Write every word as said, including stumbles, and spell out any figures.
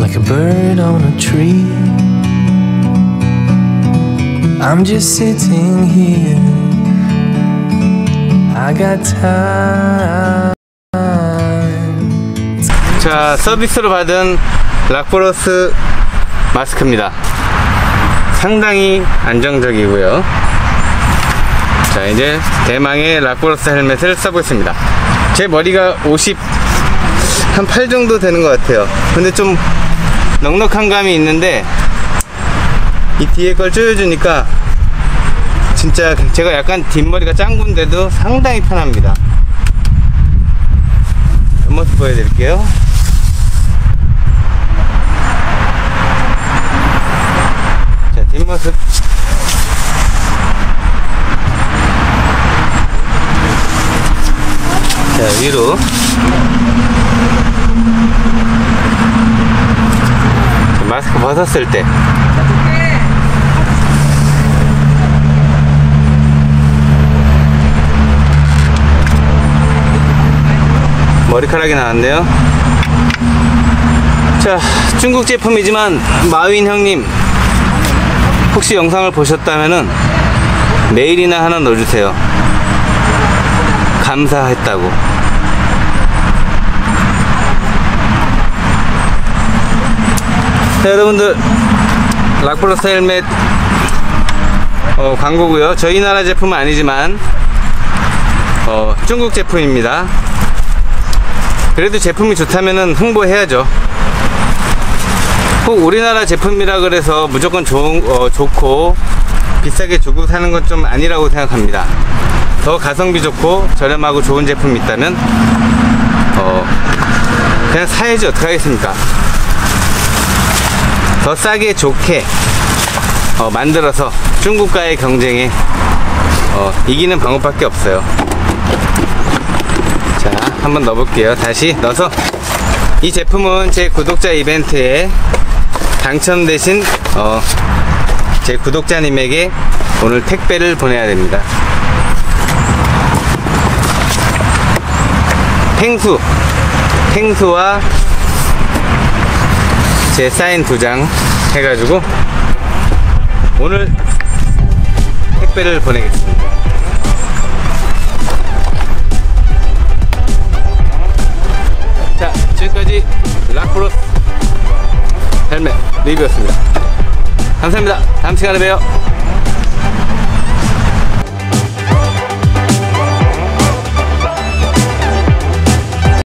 like a bird on a tree. I'm just sitting here. I got time. 자, 서비스로 받은 락브로스 마스크입니다. 상당히 안정적이고요. 자, 이제 대망의 락브로스 헬멧을 써보겠습니다. 제 머리가 오십 한 팔 정도 되는 것 같아요. 근데 좀 넉넉한 감이 있는데 이 뒤에 걸 조여주니까 진짜 제가 약간 뒷머리가 짱구인데도 상당히 편합니다. 옆모습 보여드릴게요. 자, 뒷모습. 자, 위로. 마스크 벗었을 때 머리카락이 나왔네요. 자, 중국 제품이지만 마윈 형님 혹시 영상을 보셨다면은 메일이나 하나 넣어주세요. 감사했다고. 자, 여러분들, 락브로스 헬멧 어, 광고고요. 저희 나라 제품은 아니지만 어, 중국 제품입니다. 그래도 제품이 좋다면은 홍보해야죠. 꼭 우리나라 제품이라 그래서 무조건 좋은, 어, 좋고 비싸게 주고 사는 건 좀 아니라고 생각합니다. 더 가성비 좋고 저렴하고 좋은 제품이 있다면 어, 그냥 사야지 어떡하겠습니까. 더 싸게 좋게 어, 만들어서 중국과의 경쟁에 어, 이기는 방법밖에 없어요. 자, 한번 넣어볼게요. 다시 넣어서 이 제품은 제 구독자 이벤트에 당첨되신 어, 제 구독자님에게 오늘 택배를 보내야 됩니다. 펭수 펭수와 제 사인 두 장 해가지고 오늘 택배를 보내겠습니다. 자, 지금까지 락브로스 헬멧 리뷰였습니다. 감사합니다. 다음 시간에 봬요.